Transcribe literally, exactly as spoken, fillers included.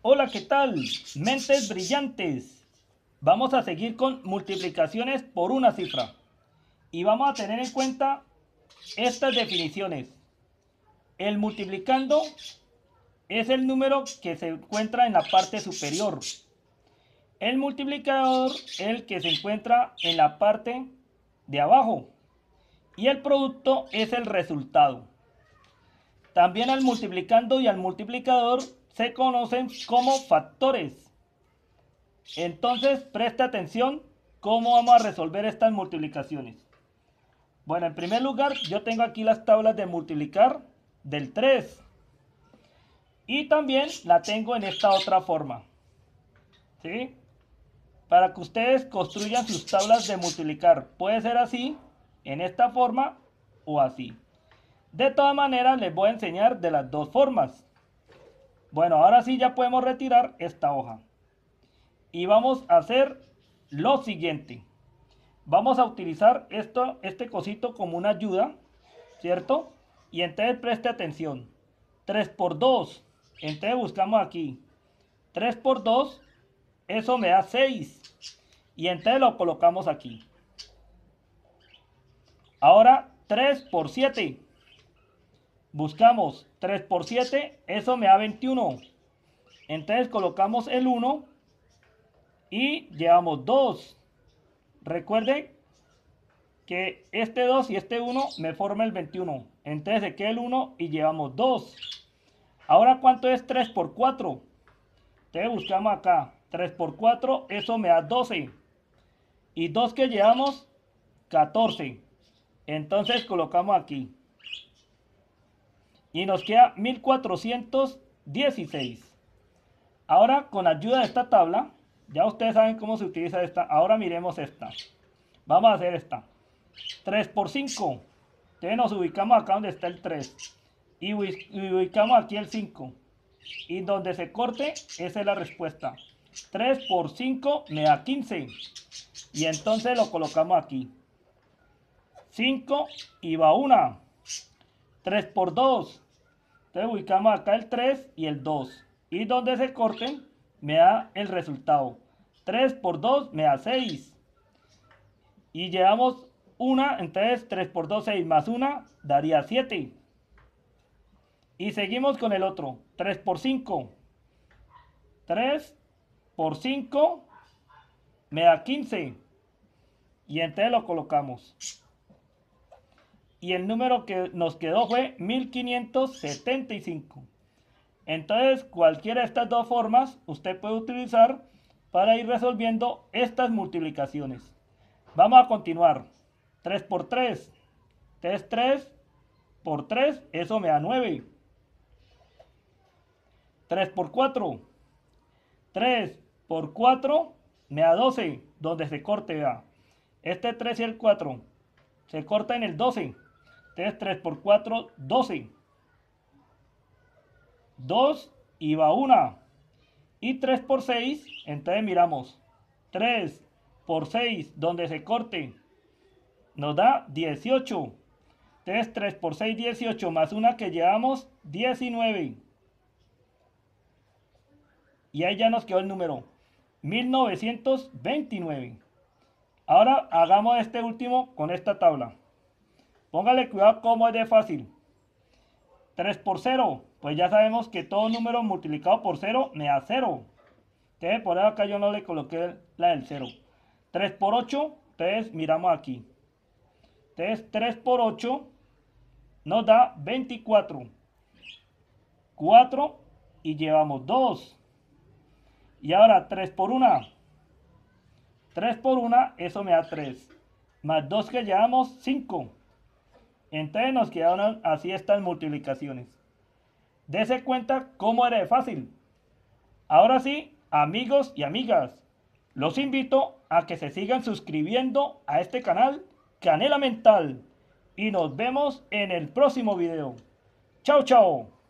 Hola, ¿qué tal? Mentes brillantes. Vamos a seguir con multiplicaciones por una cifra. Y vamos a tener en cuenta estas definiciones. El multiplicando es el número que se encuentra en la parte superior. El multiplicador es el que se encuentra en la parte de abajo. Y el producto es el resultado. También al multiplicando y al multiplicador se conocen como factores. Entonces, presta atención cómo vamos a resolver estas multiplicaciones. Bueno, en primer lugar, yo tengo aquí las tablas de multiplicar del tres. Y también la tengo en esta otra forma. ¿Sí? Para que ustedes construyan sus tablas de multiplicar. Puede ser así, en esta forma o así. De todas maneras, les voy a enseñar de las dos formas. Bueno, ahora sí ya podemos retirar esta hoja. Y vamos a hacer lo siguiente. Vamos a utilizar esto, este cosito como una ayuda, ¿cierto? Y entonces preste atención. tres por dos. Entonces buscamos aquí. tres por dos, eso me da seis. Y entonces lo colocamos aquí. Ahora tres por siete. Buscamos tres por siete, eso me da veintiuno. Entonces colocamos el uno y llevamos dos. Recuerden que este dos y este uno me forma el veintiuno. Entonces se queda el uno y llevamos dos. Ahora, ¿cuánto es tres por cuatro? Entonces buscamos acá. tres por cuatro, eso me da doce. Y dos que llevamos, catorce. Entonces colocamos aquí. Y nos queda mil cuatrocientos dieciséis. Ahora, con ayuda de esta tabla, ya ustedes saben cómo se utiliza esta. Ahora miremos esta. Vamos a hacer esta. tres por cinco. Entonces nos ubicamos acá donde está el tres. Y ubicamos aquí el cinco. Y donde se corte, esa es la respuesta. tres por cinco me da quince. Y entonces lo colocamos aquí. cinco y va una. tres por dos. Entonces ubicamos acá el tres y el dos. Y donde se corten, me da el resultado. tres por dos me da seis. Y llevamos una, entonces tres por dos, seis más una, daría siete. Y seguimos con el otro. tres por cinco. tres por cinco me da quince. Y entonces lo colocamos. Y el número que nos quedó fue mil quinientos setenta y cinco. Entonces, cualquiera de estas dos formas usted puede utilizar para ir resolviendo estas multiplicaciones. Vamos a continuar. tres por tres. Entonces, tres por tres, eso me da nueve. tres por cuatro. tres por cuatro me da doce. Donde se corte, vea. Este tres y el cuatro se corta en el doce. Entonces, tres por cuatro, doce. dos y va una. Y tres por seis, entonces miramos. tres por seis, donde se corte, nos da dieciocho. Entonces, tres por seis, dieciocho, más una que llevamos, diecinueve. Y ahí ya nos quedó el número, mil novecientos veintinueve. Ahora hagamos este último con esta tabla. Póngale cuidado cómo es de fácil. tres por cero, pues ya sabemos que todo número multiplicado por cero me da cero. Entonces por eso acá yo no le coloqué la del cero. tres por ocho, entonces miramos aquí. Entonces tres por ocho nos da veinticuatro. cuatro y llevamos dos. Y ahora tres por uno. tres por uno, eso me da tres. Más dos que llevamos, cinco. Entonces nos quedaron así estas multiplicaciones. Dese cuenta cómo era de fácil. Ahora sí, amigos y amigas, los invito a que se sigan suscribiendo a este canal Canela Mental. Y nos vemos en el próximo video. Chao, chao.